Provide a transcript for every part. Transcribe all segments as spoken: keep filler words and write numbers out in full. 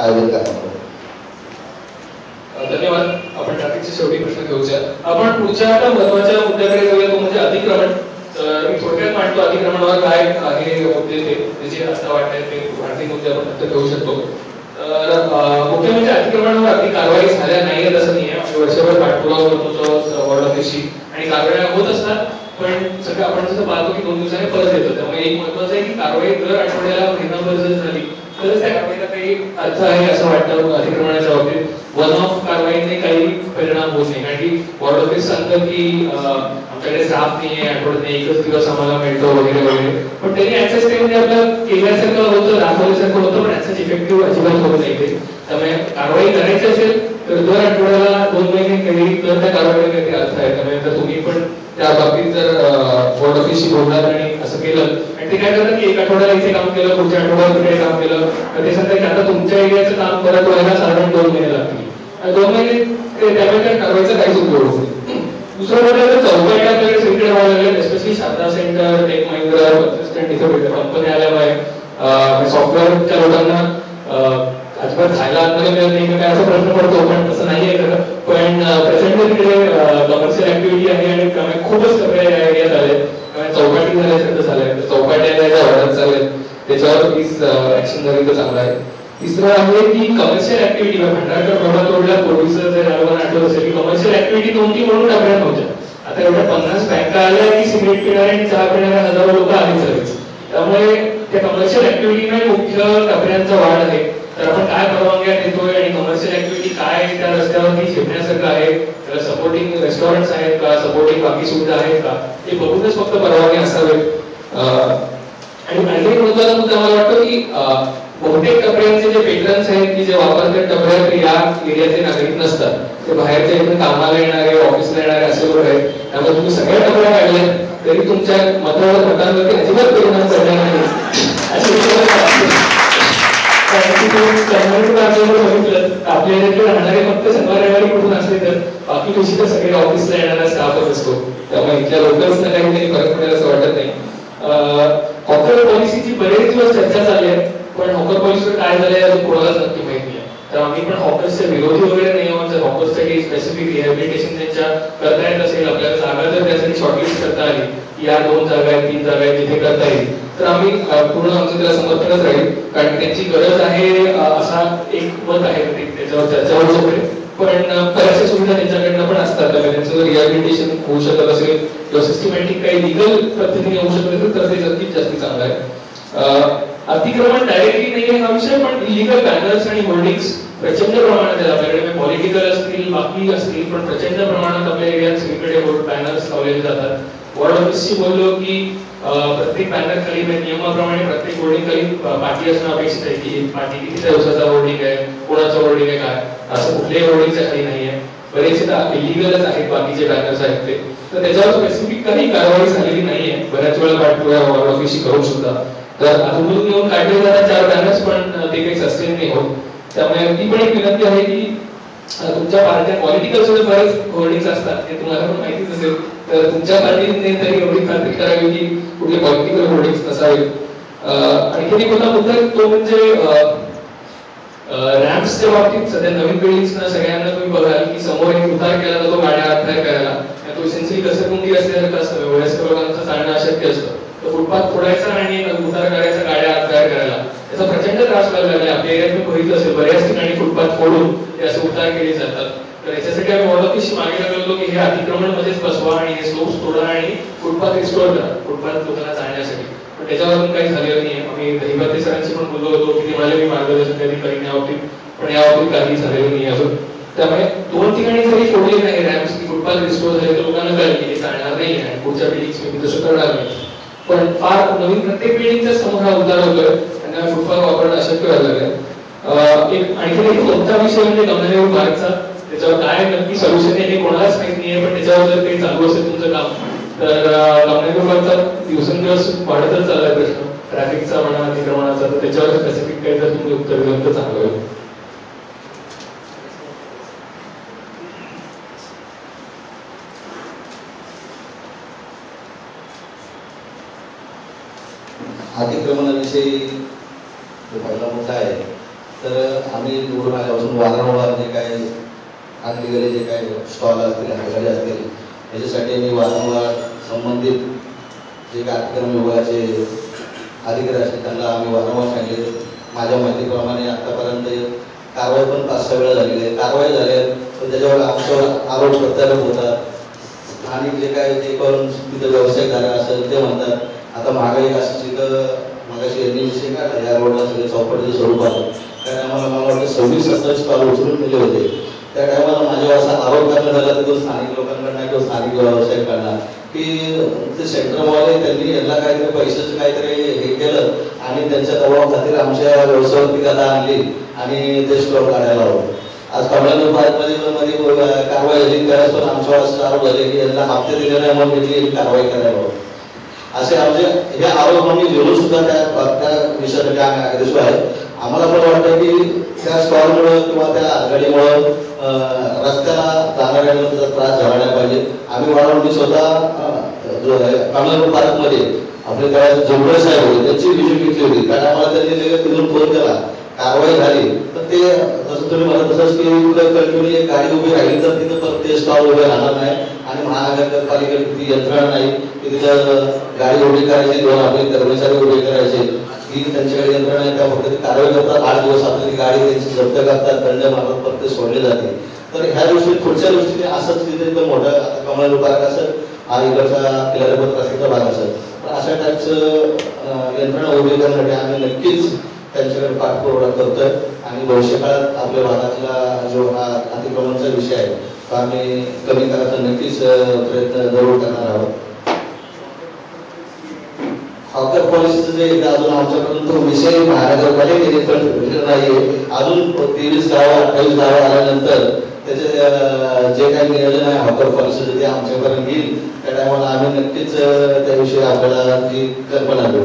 आयोजन करण्यात आलं. धन्यवाद. आपण ट्रॅफिकचे शेवटी प्रश्न घेऊया. आपण पुढच्या आता महत्त्वाच्या मुद्द्याकडे जाऊया, तो म्हणजे अतिक्रमण. तर मी थोडक्यात मांडतो अतिक्रमणावर काय आहे मुद्दे ते जे असं वाटतंय ते आणखी मुद्दे आपण नंतर घेऊ शकतो. तर मुख्य म्हणजे अतिक्रमणावर अगदी कारवाई झाल्या नाही असं नाही आहे. वर्षभर पाठपुरावा होतो वॉर्ड ऑफिसशी आणि कारवाया होत असतात, पण सगळं आपण जसं पाहतो की दोन दिवसांनी परत येतो. त्यामुळे एक महत्त्वाचं आहे की कारवाई दर आठवड्याला महिनाभर जर झाली तरच त्या कारवाईला काही अर्थ आहे असं वाटतं. अतिक्रमणाच्या बाबतीत वन ऑफ कारवाईने काही परिणाम होत नाही, कारण की वॉर्ड ऑफिस सांगतं की आमच्याकडे स्टाफ नाही आहे, आठवड्यात एकच दिवस आम्हाला मिळतो वगैरे वगैरे, पण त्यांनी ऍक्सेस ते म्हणजे आपलं केल्यासारखं होतं, दाखवल्यासारखं होतं, पण ऍक्सेस इफेक्टिव्ह अजिबात होत नाही ते. त्यामुळे कारवाई करायची असेल तर दर आठवड्याला दोन महिने केली तर त्या कारवाईला काहीतरी अर्थ आहे. त्यामुळे जर तुम्ही पण त्या बाबतीत जर वॉर्ड ऑफिसशी बोललात आणि असं केलं आणि ते काय करतात की एक आठवड्याला इथे काम केलं, पुढच्या आठवड्याला तिकडे काम केलं, तर ते सांगतात की आता तुमच्या एरियाचं काम परत व्हायला साधारण दोन महिने लागतील. दोन महिने त्यामुळे त्या कारवाईचा काहीच उपयोग होत नाही. दुसरं म्हणजे चौकट आपल्याकडे सगळीकडे व्हायला लागले, specially Sharda centre, Tech Mahindra, consistent इथे कंपनी आल्यामुळे सॉफ्टवेअरच्या लोकांना अजिबात खायला आतमध्ये मिळत नाही काय असा प्रश्न पडतो, पण तसं नाही आहे खरं. पण प्रेझेंटली तिकडे कमर्शियल ऍक्टिव्हिटी आहे आणि त्यामुळे खूपच सगळे एरियात आले, चौपाटी झाल्यासारखं झालंय, चौपाट्या वाढत चालल्या, त्याच्यावर प्लीज ऍक्शन झाली तर चांगलं आहे. तिसरं आहे की कमर्शियल ऍक्टिव्हिटी भंडारकर प्रभात रोडला पूर्वीचं जर आपण आठवत असेल की कमर्शियल ऍक्टिव्हिटी नव्हती म्हणून टपऱ्या नव्हत्या. आता एवढ्या पन्नास बँका आल्या की सिगरेट पिणारे आणि चहा पिणाऱ्या हजारो लोक आले सगळेच. त्यामुळे त्या कमर्शियल ऍक्टिव्हिटीमध्ये मुख्य टपऱ्यांचा वाढ आहे. तर आपण काय परवानग्या देतोय आणि कमर्शियल ऍक्टिव्हिटी काय त्या रस्त्यावरती शिकण्यासारखं आहे, त्याला सपोर्टिंग रेस्टॉरंट्स आहेत का, सपोर्टिंग बाकी सुविधा आहेत का, हे बघूनच फक्त परवानगी असावेत. आणि आणखी महत्त्वाचा मुद्दा मला वाटतं की बहुतेक टपऱ्यांचे जे पेट्रन्स आहेत की जे वापरतात टपऱ्यात या एरियाचे नागरिक नसतात, ते बाहेरच्या इथे कामाला येणारे, ऑफिसला येणारे असे लोक आहेत. त्यामुळे तुम्ही सगळ्या टपऱ्या काढल्या तरी तुमच्या मतावर मतांवरती अजिबात परिणाम करणार नाही आपल्या एरियातले राहणारे फक्त शनिवार रविवारी कुठून असले तर बाकी दिवशी तर सगळे ऑफिसला येणारा स्टाफच असतो. त्यामुळे इथल्या लोकल्सना काही तरी फरक पडेल असं वाटत नाही. हॉकर पॉलिसीची बरेच दिवस चर्चा चालली आहे, पण हॉकर पॉलिसीवर काय झालंय अजून कोणालाच नक्की माहिती आहे. तर आम्ही पण हॉकर्सचे विरोधी वगैरे नाही आहोत. जर हॉकर्ससाठी स्पेसिफिक रिहॅबिलिटेशन त्यांच्या करता येत असेल, आपल्याला जागा जर त्यासाठी शॉर्टलिस्ट करता आली की या दोन जागा आहेत, तीन जागा आहेत जिथे करता येईल, तर आम्ही पूर्ण आमचं त्याला समर्थनच राहील, कारण त्यांची गरज आहे असा एक मत आहे, त्याच्यावर चर्चा होऊ शकते. पण बऱ्याचशा सुविधा त्यांच्याकडनं पण असतात, त्यामुळे त्यांचं जर रिहॅबिलिटेशन होऊ शकत असेल किंवा सिस्टमॅटिक काही लिगल पद्धतीने होऊ शकत असेल तर ते नक्कीच जास्ती चांगलं आहे. अतिक्रमण डायरेक्टली नाही आहे हा विषय, पण इलिगल बॅनर्स आणि होर्डिंग्स प्रचंड प्रमाणात आहेत आपल्याकडे. पॉलिटिकल असतील, बाकी असतील, पण प्रचंड प्रमाणात आपल्या एरियात सगळीकडे बॅनर्स लावलेले जातात. वॉर्ड ऑफिसशी बोललो की प्रत्येक बॅनर खाली नियमाप्रमाणे प्रत्येक होर्डिंग खाली पाटी असणं अपेक्षित आहे की पाटी किती दिवसाचा होर्डिंग आहे, कोणाचं होर्डिंग आहे, काय असं कुठल्याही होर्डिंगच्या खाली नाही आहे. बरेचसे इलिगलच आहेत बाकीचे बॅनर्स आहेत ते, तर त्याच्यावर स्पेसिफिक काही कारवाई झालेली नाहीये. बऱ्याच वेळा पाठपुरावा वॉर्ड ऑफिसशी करू सुद्धा तर अजून घेऊन काढले जातात चार बॅनर्स, पण ते काही सस्टेन नाही होत. त्यामुळे ती पण एक विनंती आहे की तुमच्या पार्ट्या पॉलिटिकल सुद्धा बरेच होर्डिंग्स असतात, हे तुम्हाला पण माहितीच असेल, तर तुमच्या पार्टीने तरी एवढी खात्री करावी की कुठले पॉलिटिकल होर्डिंग्स नसावे. आणखी एक होता मुद्दा तो म्हणजे रॅम्प्सच्या बाबतीत. सध्या नवीन बिल्डिंग्सना सगळ्यांना तुम्ही बघाल की समोर एक उतार केला जातो गाड्या आत बाहेर करायला, तो इसेन्शियली घसरगुंडी असल्यासारखं असतं, वयस्कर लोकांचं चालणं अशक्य असतं. तर फुटपाथ फोडायचा आणि उतार करायचा गाड्या आत बाहेर करायला, त्याचा प्रचंड त्रास व्हायला लागला. आपल्या एरियात मी बघितलं असेल बऱ्याच ठिकाणी फुटपाथ फोडून ते असे उतार केले जातात. तर याच्यासाठी आम्ही वॉर्ड ऑफिसशी मागे लागलो की हे अतिक्रमण मध्येच बसवा आणि हे स्लोप्स तोडा आणि फुटपाथ रिस्टोर करा फुटपाथ लोकांना चालण्यासाठी, पण त्याच्यावरून काही झालेलं नाही. आम्ही दहिबाते सरांशी पण बोललो होतो की ते म्हणाले मी मार्गदर्शन कधी करीन याबाबतीत, पण याबाबतीत काही झालेलं नाही अजून. त्यामुळे दोन ठिकाणी जरी फोडले नाही रॅम्प्स की फुटपाथ रिस्टोर झाले तर लोकांना कळेल की हे चालणार नाही आणि पुढच्या बिल्डिंग्स मी तसं करणार नाही. पण फार नवीन प्रत्येक बिल्डिंगच्या समोर हा उतार होतोय आणि फुटपाथ वापरणं अशक्य व्हायला लागलंय. एक आणखी एक मोठा विषय म्हणजे गमनादेवी मार्गचा, त्याच्यावर काय नक्की सोल्युशन आहे हे कोणालाच माहित नाहीये, पण त्याच्यावर जर काही चालू असेल तुमचं काम तर गमनादेवी मार्गचा दिवसेंदिवस वाढतच चाललाय प्रश्न, ट्रॅफिकचा म्हणा, अतिक्रमणाचा, तर त्याच्यावर स्पेसिफिक काही जर तुम्ही उत्तर दिलं तर चांगलं होईल. अतिक्रमणाविषयी जो पहिला मुद्दा आहे तर आम्ही निवडून आल्यापासून वारंवार जे काय आणले जे काय स्टॉल असतील गाडी असतील याच्यासाठी मी वारंवार संबंधित जे काय अतिक्रमण विभागाचे अधिकारी असतील त्यांना आम्ही वारंवार सांगितले. माझ्या माहितीप्रमाणे आतापर्यंत कारवाई पण पाच सहा वेळा झालेली आहे. कारवाई झाल्या पण त्याच्यावर आमच्यावर आरोप प्रत्यारोप होतात आणि जे काय जे पण तिथं व्यावसायिकधारक असेल ते म्हणतात आता महागाई अशी तिथं मागाशी यांनी विषय काढला या रोडला सगळे चौपटीचं स्वरूप आलं. त्या टायमाला मला वाटतं सव्वीस सत्तावीस स्टॉल उचलून गेले होते. त्या टायमाला माझ्यावर असा आरोप करण्यात झाला तिथून स्थानिक लोकांकडनं किंवा स्थानिक व्यावसायिकांना की ते सेंटरवाले त्यांनी यांना काहीतरी पैशाचं काहीतरी हे केलं आणि त्यांच्या दबावाखातीर आमच्या व्यवसायावरती गदा आणली आणि ते स्टॉल काढायला हवं. आज कमलापूर पार्कमध्ये मध्ये कारवाई झाली त्यावेळेस पण आमच्यावर असं आरोप झाले की यांना हप्ते दिले नाही म्हणून त्यांनी कारवाई करायला हवं. असे आमचे हे आरोप आम्ही घेऊन सुद्धा त्या त्या विषयासाठी आम्ही आदेश आहे. आम्हाला पण वाटतं की त्या स्टॉलमुळे किंवा त्या गाडीमुळं रस्त्याला जाणाऱ्यांना त्याचा त्रास झाला नाही पाहिजे. आम्ही वाढवून मी स्वतः कमलापूर पार्कमध्ये आपले त्यावेळेस जोगळे साहेब होते त्यांची विजिट घेतली होती. कारण आम्हाला त्यांनी तिथून फोन केला कारवाई झाली तर ते जसं तुम्ही म्हणत तसंच की कंटिन्यू एक गाडी उभी राहिली तर तिथं परत ते स्टॉल उभे राहणार नाही आणि महानगरपालिकेची ती यंत्रणा नाही की तिथं गाडी उभी करायची दोन आपले कर्मचारी उभे करायचे ही त्यांच्याकडे यंत्रणा आहे. त्या फक्त कारवाई करतात आठ दिवस आपली गाडी त्यांची जप्त करतात दंड मारतात परत ते सोडले जाते. तर ह्या दृष्टी पुढच्या दृष्टीने असंच तिथे एकदम मोठं कमळ पार्क असेल हा इकडचा किल्लारपत रस्त्याचा भाग असेल तर अशा टाईपचं यंत्रणा उभी करण्यासाठी आम्ही नक्कीच त्यांच्याकडे पाठपुरावा करतोय आणि भविष्यकाळात आपल्या भागातला जो हा अतिक्रमणचा विषय आहे तो आम्ही कमी करायचा नक्कीच प्रयत्न जरूर करणार आहोत. हॉकर पॉलिसीचं जे अजून आमच्याकडून तो विषय महानगरपालिकेने नाहीये. अजून तेवीस गावं अठ्ठावीस गावं आल्यानंतर त्याचे जे काही नियोजन आहे हॉकर पॉलिसीचं ते आमच्यापर्यंत येईल. त्या टायमाला आम्ही नक्कीच त्याविषयी आपल्याला ती कल्पना देऊ.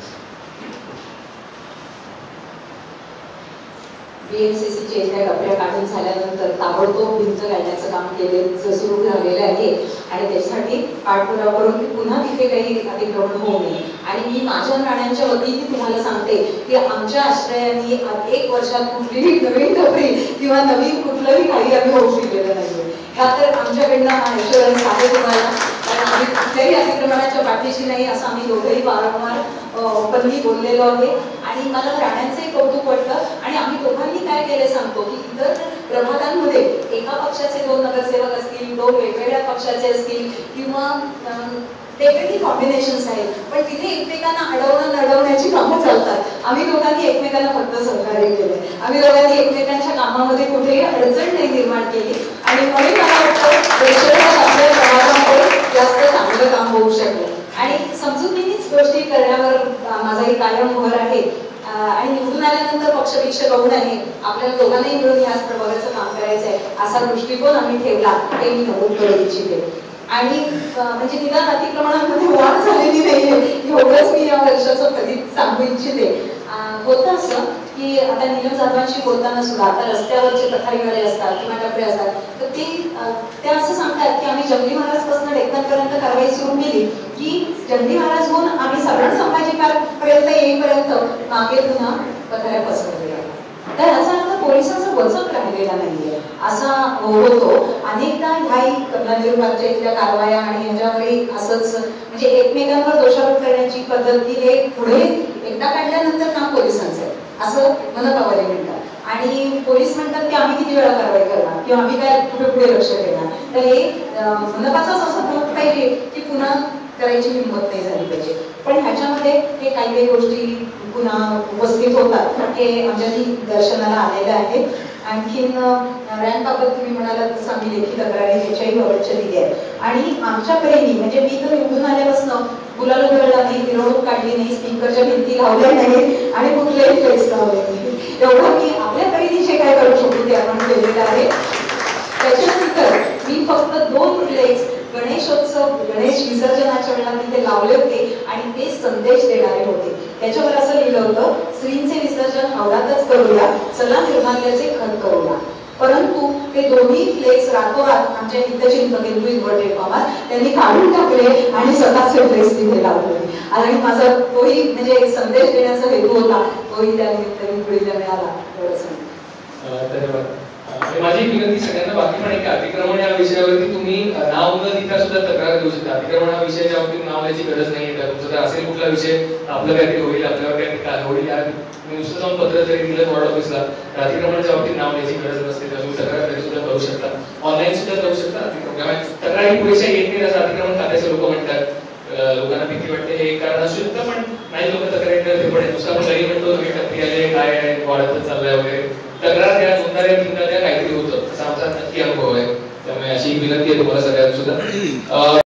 बीएमसीसीचे त्या कपड्या काढून झाल्यानंतर ताबडतोब भिंत घालण्याचं काम केले सुरू झालेलं आहे आणि त्यासाठी पाठपुरावा करून पुन्हा तिथे काही अतिक्रमण होऊ नये. आणि मी माझ्या राण्यांच्या वतीने तुम्हाला सांगते की आमच्या आश्रयाने एक वर्षात कुठलीही नवीन कपडे किंवा नवीन कुठलंही काही आम्ही होऊ शिकलेलं नाहीये. ह्या तर आमच्याकडनं हा इन्शुरन्स आहे तुम्हाला. कारण आम्ही कुठल्याही अतिक्रमणाच्या पाठीशी नाही असं आम्ही दोघेही वारंवार ओपनली बोललेलो आहे. आणि मला राण्यांचंही कौतुक वाटतं आणि आम्ही दोघांनी काय केले सांगतो की इतर प्रभागांमध्ये एका पक्षाचे दोन नगरसेवक असतील दोन वेगवेगळ्या पक्षाचे असतील किंवा वेगवेगळी कॉम्बिनेशन्स आहेत पण तिथे एकमेकांना अडवणं नडवण्याची कामं चालतात. आम्ही दोघांनी एकमेकांना फक्त सहकार्य केले. आम्ही दोघांनी एकमेकांच्या कामामध्ये कुठेही अडचण नाही निर्माण केली आणि म्हणून मला वाटतं देशात आपल्या प्रभागामध्ये जास्त चांगलं काम होऊ शकलं. आणि समजुतीनेच गोष्टी करण्यावर माझाही कायम भर आहे. आणि निवडून आल्यानंतर पक्षपेक्ष बघू नये आपल्याला दोघांनाही मिळून याच प्रभागाचं काम करायचं आहे असा दृष्टिकोन आम्ही ठेवला हे मी नमूद करू इच्छिते. आणि म्हणजे निदान अतिक्रमणामध्ये वाढ झालेली नाहीये एवढंच मी या वर्षाचं कधी सांगू इच्छिते. होतं असं की आता नीलम जाधवांशी बोलताना सुद्धा आता रस्त्यावरचे पथारीवाले असतात किंवा टपरे असतात तर ते ते असं सांगतात की आम्ही जंगली महाराजपासून डेक्कनपर्यंत कारवाई सुरू केली की जंगली महाराज होऊन आम्ही सगळं संभाजीपर्यंत येईपर्यंत मागे पुन्हा पथाऱ्या पसरवल्या. तर याचा अर्थ पोलिसांचा वचक राहिलेला नाहीये असा होतो. अनेकदा ह्याही कमलापूरच्या इथल्या कारवाया आणि ह्याच्यावेळी असंच म्हणजे एकमेकांवर दोषारोप करण्याची पद्धत की हे पुढे एकदा काढल्यानंतर काम पोलिसांचं आहे असं मनपावाले म्हणतात. आणि पोलीस म्हणतात की आम्ही किती वेळा कारवाई करणार किंवा आम्ही काय कुठे पुढे लक्ष देणार. तर हे मनपाचाच असं होत पाहिजे की पुन्हा करायची हिंमत नाही झाली पाहिजे. पण ह्याच्यामध्ये हे काही काही गोष्टी पुन्हा उपस्थित होतात हे आमच्या दर्शनाला आलेलं आहे. आणखीन रॅनबाबत तुम्ही म्हणालात तसं आम्ही लेखी तक्रारी ह्याच्याही बाबतच्या दिली आहे. आणि आमच्या परीने म्हणजे मी तर निवडून आल्यापासून गुलाल उधळला नाही मिरवणूक काढली नाही स्पीकरच्या भिंती लावल्या नाही आणि कुठलेही फ्लेक्स लावले नाही. एवढं मी आपल्या परीने जे काय करू शकतो ते आपण केलेलं आहे. त्याच्यानंतर मी फक्त दोन फ्लेक्स गणेशोत्सव गणेश विसर्जनाच्या वेळेला तिथे लावले होते आणि ते संदेश देणारे होते. त्याच्यावर असं लिहिलं होतं श्रींचे विसर्जन हौदातच करूया चला निर्माल्याचे खत करूया. परंतु ते दोन्ही फ्लेक्स रातोरात आमच्या हितचिंतक हिंदू इन्व्हर्टेड कॉमात त्यांनी काढून टाकले आणि स्वतःचे फ्लेक्स तिथे लावले. आणि माझा तोही म्हणजे एक संदेश देण्याचा हेतू होता, तोही त्या निमित्ताने पुढे मिळाला. धन्यवाद. माझी विनंती सगळ्यांना बाकी पण एक अतिक्रमण या विषयावरती तुम्ही नाव न लिहिता सुद्धा तक्रार देऊ शकता. अतिक्रमण हा विषय ज्या बाबतीत नाव लिहायची गरज नाही. तुमचं जर असेल कुठला विषय आपलं काहीतरी होईल, आपल्यावर काहीतरी काय होईल, या नुसतं जाऊन पत्र जरी दिलं वॉर्ड ऑफिसला, अतिक्रमणाच्या बाबतीत नाव लिहायची गरज नसते. तुम्ही तक्रार तरी सुद्धा करू शकता, ऑनलाईन सुद्धा करू शकता. अतिक्रमण तक्रारी पुरेशा येत नाही असं अतिक्रमण खात्याचे लोक म्हणतात. लोकांना भीती वाटते, हे एक कारण असू शकतं, पण नाही लोक तक्रारी करते. पण नुसतं आपण घरी म्हणतो तुम्ही टप्पी आले, काय आहे, वाढतच चाललंय वगैरे. तक्रार द्या, दोनदा द्या, तीनदा द्या, काहीतरी होतं असा आमचा नक्की अनुभव आहे. त्यामुळे अशी विनंती आहे तुम्हाला सगळ्यांना सुद्धा.